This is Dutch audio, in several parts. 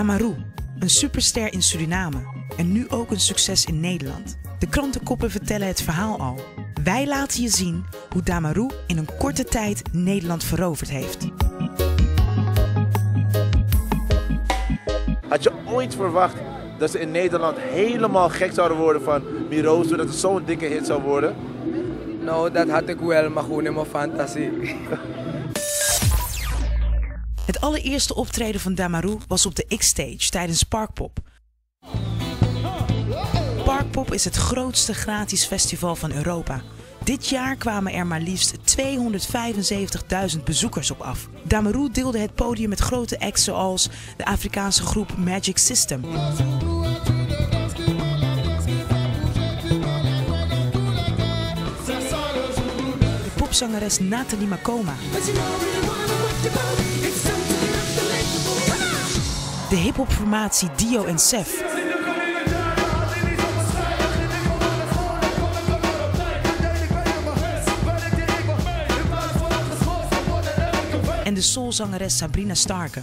Damaru, een superster in Suriname en nu ook een succes in Nederland. De krantenkoppen vertellen het verhaal al. Wij laten je zien hoe Damaru in een korte tijd Nederland veroverd heeft. Had je ooit verwacht dat ze in Nederland helemaal gek zouden worden van Miro, zodat het zo'n dikke hit zou worden? Nou, dat had ik wel, maar gewoon in mijn fantasie. Het allereerste optreden van Damaru was op de X-Stage tijdens Parkpop. Parkpop is het grootste gratis festival van Europa. Dit jaar kwamen er maar liefst 275.000 bezoekers op af. Damaru deelde het podium met grote acts zoals de Afrikaanse groep Magic System, de popzangeres Nathalie Makoma, de hiphopformatie Dio en Sef en de soulzangeres Sabrina Starke.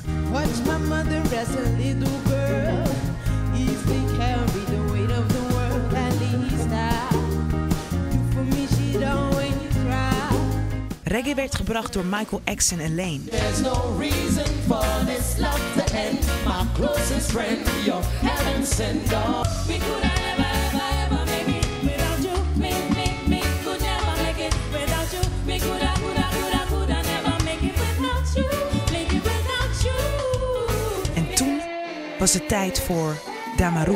Reggae werd gebracht door Michael X en Elaine. En toen was het tijd voor Damaru.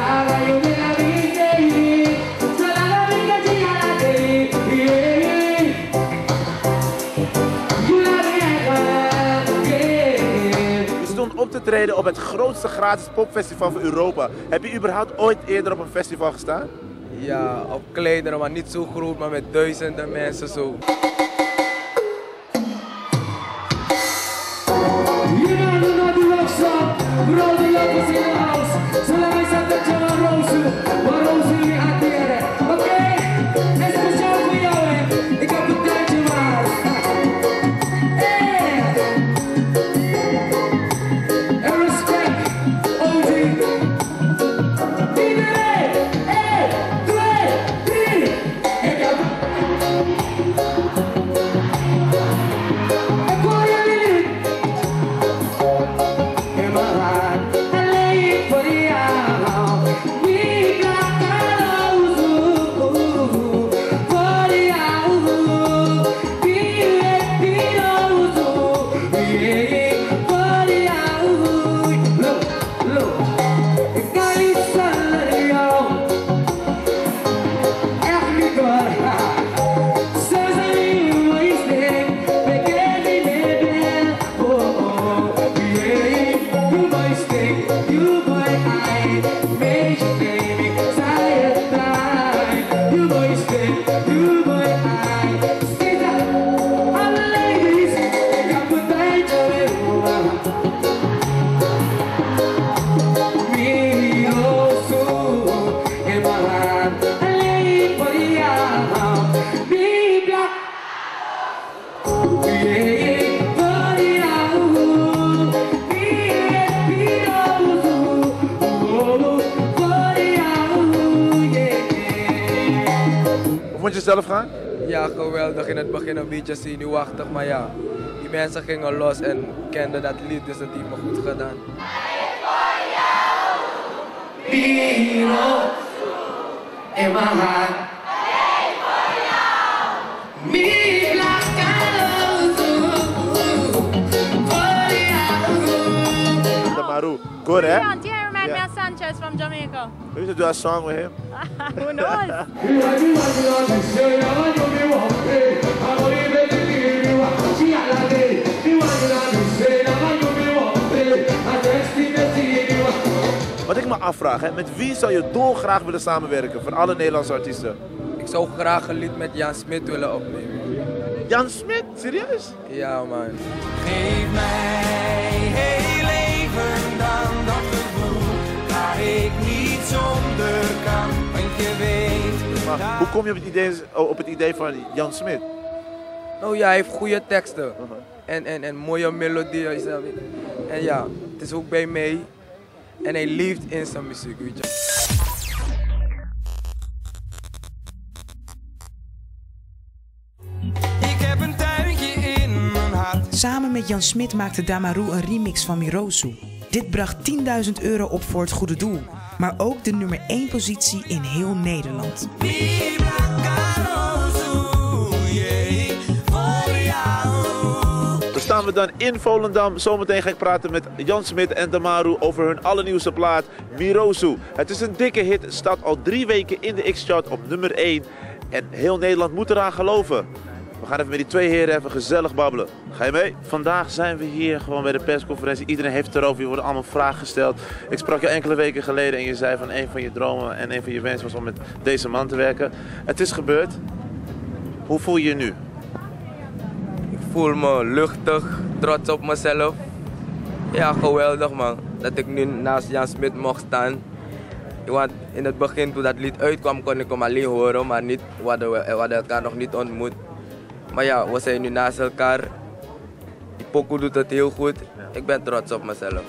Op te treden op het grootste gratis popfestival van Europa. Heb je überhaupt ooit eerder op een festival gestaan? Ja, op klederen, maar niet zo groot, maar met duizenden mensen zo. Vond je zelf gaan? Ja, geweldig. In het begin een beetje zenuwachtig, maar ja, die mensen gingen los en kenden dat lied, dus het heeft me goed gedaan. Miro in my heart. Me black Damaru, good, eh? Yeah, do you remind me of Sanchez from Jamaica? We used to do a song with him. Who knows? Wat ik me afvraag, hè, met wie zou je dolgraag willen samenwerken van alle Nederlandse artiesten? Ik zou graag een lied met Jan Smit willen opnemen. Jan Smit? Serieus? Ja, man. Geef mij heel even dan dat gevoel waar ik niet zonder kan, want je weet. Maar hoe kom je op het idee van Jan Smit? Nou ja, hij heeft goede teksten en mooie melodieën. En ja, het is ook bij mij. En hij leeft in zijn muziek, weet je. Samen met Jan Smit maakte Damaru een remix van Mirosu. Dit bracht €10.000 op voor het goede doel, maar ook de nummer 1 positie in heel Nederland. Staan we dan in Volendam. Zometeen ga ik praten met Jan Smit en Damaru over hun allernieuwste plaat Mirosu. Het is een dikke hit, staat al 3 weken in de X-chart op nummer 1. En heel Nederland moet eraan geloven. We gaan even met die twee heren even gezellig babbelen. Ga je mee? Vandaag zijn we hier gewoon bij de persconferentie. Iedereen heeft het erover, hier worden allemaal vragen gesteld. Ik sprak je enkele weken geleden en je zei van een van je dromen en een van je wensen was om met deze man te werken. Het is gebeurd. Hoe voel je je nu? Ik voel me luchtig, trots op mezelf. Ja, geweldig man. Dat ik nu naast Jan Smit mocht staan. Want in het begin toen dat lied uitkwam kon ik hem alleen horen, maar niet, we hadden elkaar nog niet ontmoet. Maar ja, we zijn nu naast elkaar. Die pokoe doet het heel goed. Ik ben trots op mezelf.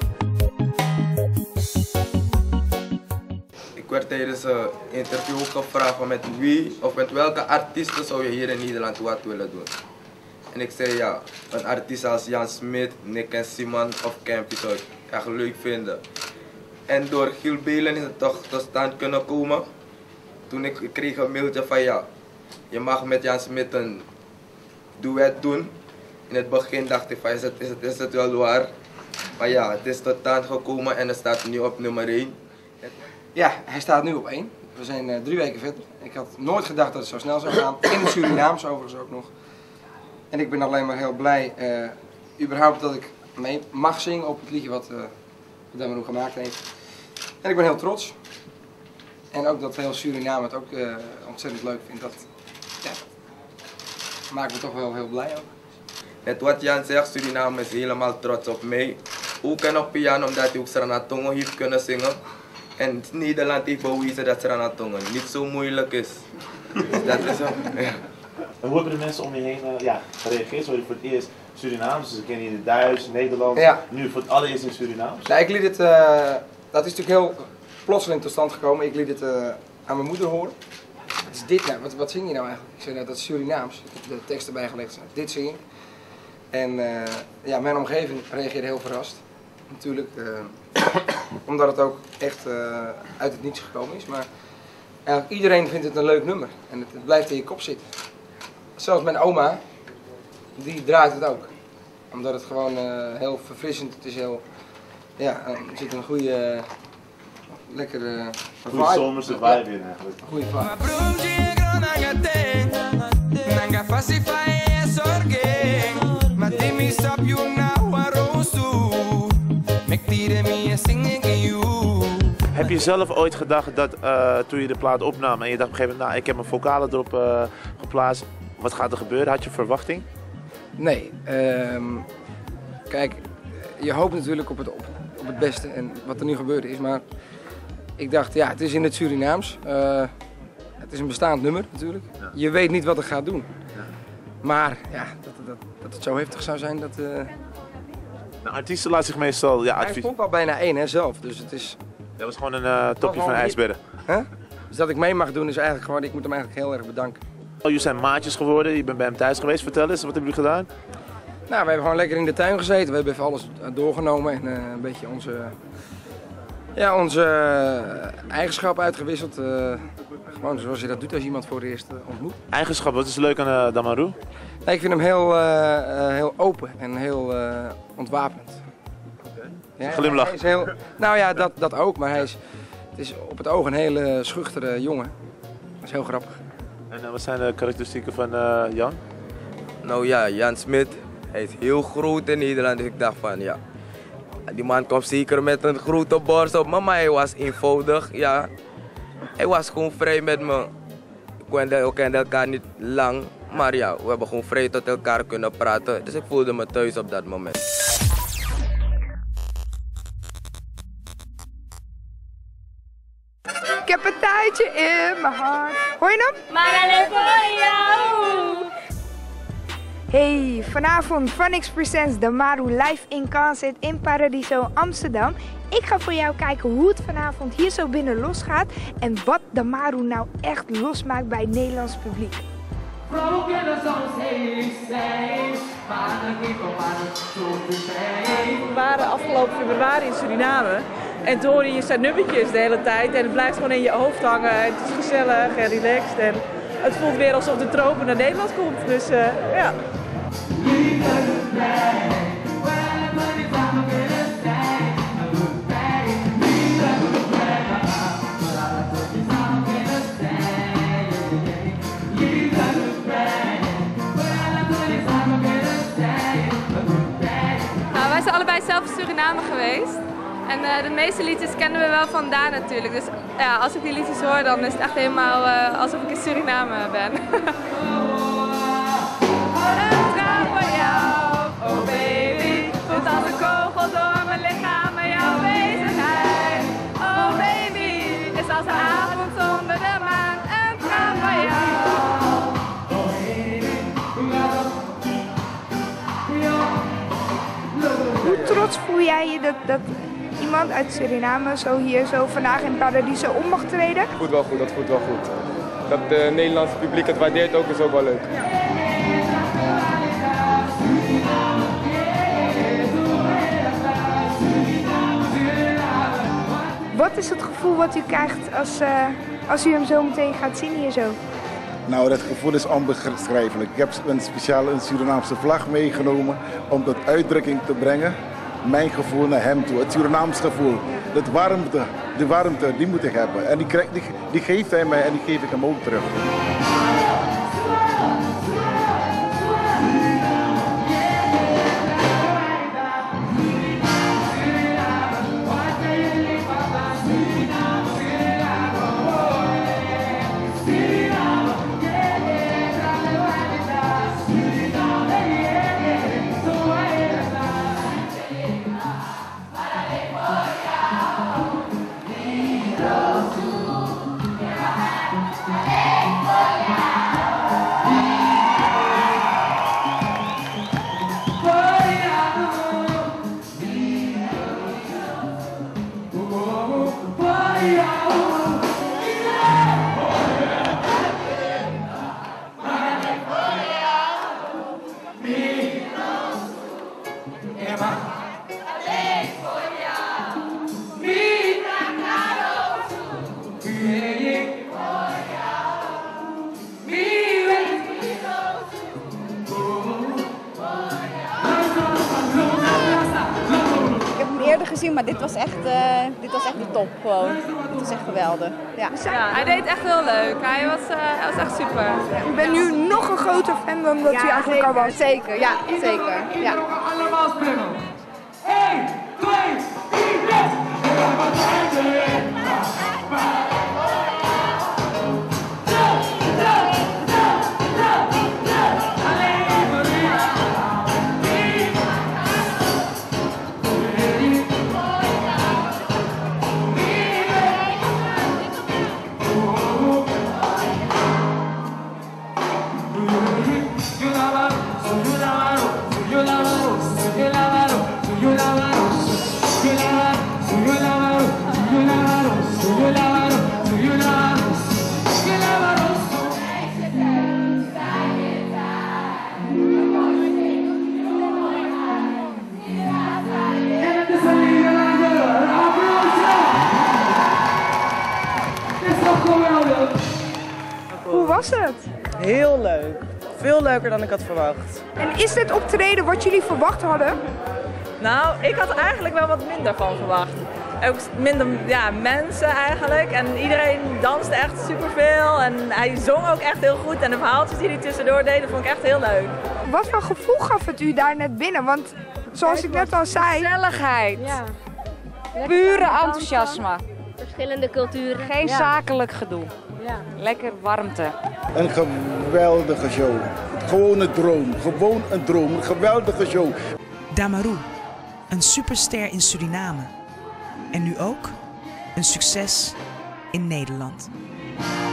Ik werd tijdens een interview gevraagd van met wie of met welke artiesten zou je hier in Nederland wat willen doen. En ik zei ja, een artiest als Jan Smit, Nick en Simon of Campy zou ik echt leuk vinden. En door Giel Belen is het toch tot stand kunnen komen. Toen ik kreeg een mailtje van ja, je mag met Jan Smit een duet doen. In het begin dacht ik van is het wel waar. Maar ja, het is tot stand gekomen en het staat nu op nummer 1. Ja, hij staat nu op 1. We zijn 3 weken verder. Ik had nooit gedacht dat het zo snel zou gaan. In het Surinaams overigens ook nog. En ik ben alleen maar heel blij überhaupt dat ik mee mag zingen op het liedje wat Damaru gemaakt heeft. En ik ben heel trots. En ook dat heel Suriname het ook ontzettend leuk vindt. Dat ja, maakt me toch wel heel blij ook. Net wat Jan zegt, Suriname is helemaal trots op mij. Ook en op piano omdat hij ook Sranatongo heeft kunnen zingen. En Nederland heeft bewezen dat Sranatongo niet zo moeilijk is. Dus dat is zo. Ja. En hoe hebben de mensen om je heen gereageerd? Zo voor het eerst Surinaams, dus ze kennen hier Duits, Nederlands, Ja. nu voor het allereerst in Surinaams. Nou, ik liet het, dat is natuurlijk heel plotseling tot stand gekomen. Ik liet het aan mijn moeder horen. Wat is dit nou? Wat zing je nou eigenlijk? Ik zei nou, dat is Surinaams. Ik heb de tekst erbij gelegd. Dit zing ik. En ja, mijn omgeving reageerde heel verrast. Natuurlijk, omdat het ook echt uit het niets gekomen is. Maar eigenlijk iedereen vindt het een leuk nummer. En het blijft in je kop zitten. Zelfs mijn oma, die draait het ook. Omdat het gewoon heel verfrissend, het is heel, ja, er zit een goede, lekkere vibe. Goede zomerse vibe in eigenlijk. Goede vibe. Heb je zelf ooit gedacht dat toen je de plaat opnam en je dacht op een gegeven moment, nou ik heb mijn vocalen erop geplaatst, wat gaat er gebeuren? Had je verwachting? Nee, kijk, je hoopt natuurlijk op het beste en wat er nu gebeurd is, maar ik dacht ja, het is in het Surinaams, het is een bestaand nummer natuurlijk, ja. Je weet niet wat het gaat doen, ja. Maar ja, dat het zo heftig zou zijn, dat... Nou, artiesten laten zich meestal... Ja, hij stond al bijna 1 hè, zelf, dus het is... Dat was gewoon een topje van de ijsberg. Huh? Dus dat ik mee mag doen is eigenlijk gewoon, ik moet hem eigenlijk heel erg bedanken. Oh, jullie zijn maatjes geworden, je bent bij hem thuis geweest, vertel eens, wat hebben jullie gedaan? Nou, we hebben gewoon lekker in de tuin gezeten, we hebben even alles doorgenomen en een beetje onze eigenschappen uitgewisseld. Gewoon zoals je dat doet als je iemand voor het eerst ontmoet. Eigenschap, wat is leuk aan Damaru? Nee, ik vind hem heel open en heel ontwapend. Ja, glimlach. hij is heel, nou ja, dat ook, maar het is op het oog een hele schuchtere jongen. Dat is heel grappig. En wat zijn de karakteristieken van Jan? Nou ja, Jan Smit, hij is heel groot in Nederland, dus ik dacht van ja, die man komt zeker met een grote borst op me, maar hij was eenvoudig, ja. Hij was gewoon vrij met me. We kenden elkaar niet lang, maar ja, we hebben gewoon vrij tot elkaar kunnen praten, dus ik voelde me thuis op dat moment. Ik heb een tijdje in mijn hart. Hoor je hem? Maar alleen voor jou. Hey, vanavond Funix Presents Damaru live in concert in Paradiso Amsterdam. Ik ga voor jou kijken hoe het vanavond hier zo binnen losgaat en wat Damaru nou echt losmaakt bij het Nederlands publiek. We waren afgelopen februari in Suriname en toen hoor je zijn nummertjes de hele tijd en het blijft gewoon in je hoofd hangen. Het is gezellig en relaxed en het voelt weer alsof de tropen naar Nederland komt, dus ja. Wij zijn allebei zelf in Suriname geweest. En de meeste liedjes kennen we wel vandaan natuurlijk. Dus ja, als ik die liedjes hoor, dan is het echt helemaal alsof ik in Suriname ben. Een traan van jou, oh baby, voelt als een kogel door mijn lichaam en jouw wezenheid. Oh baby, is als een avond zonder de maan, een traan van jou. Hoe trots voel jij je dat iemand uit Suriname hier zo vandaag in Paradiso op mag treden? Dat voelt wel goed, dat voelt wel goed. Dat het Nederlandse publiek het waardeert ook, is ook wel leuk. Wat is het gevoel wat u krijgt als u hem zo meteen gaat zien hier zo? Nou, dat gevoel is onbeschrijfelijk. Ik heb een speciale Surinaamse vlag meegenomen om tot uitdrukking te brengen. Mijn gevoel naar hem toe, het Surinaams gevoel. De warmte, die moet ik hebben. En die geeft hij mij en die geef ik hem ook terug. Gezien, maar dit was echt de top gewoon. Het was echt geweldig. Ja. Ja, hij deed echt heel leuk. Hij was echt super. Ik ben nu nog een groter fan dan dat hij eigenlijk al was. Zeker, ja, zeker. Ja. Allemaal springen. 1, 2, 3, Hoe was het? Heel leuk. Veel leuker dan ik had verwacht. En is dit optreden wat jullie verwacht hadden? Nou, ik had eigenlijk wel wat minder van verwacht. Ook minder mensen eigenlijk. En iedereen danste echt superveel. En hij zong ook echt heel goed. En de verhaaltjes die hij tussendoor deed, vond ik echt heel leuk. Wat voor gevoel gaf het u daar net binnen? Want zoals ik net al zei... Gezelligheid. Ja. Pure enthousiasme. Verschillende culturen. Geen zakelijk gedoe. Ja. Lekker warmte. Een geweldige show. Gewoon een droom. Een geweldige show. Damaru, een superster in Suriname. En nu ook een succes in Nederland.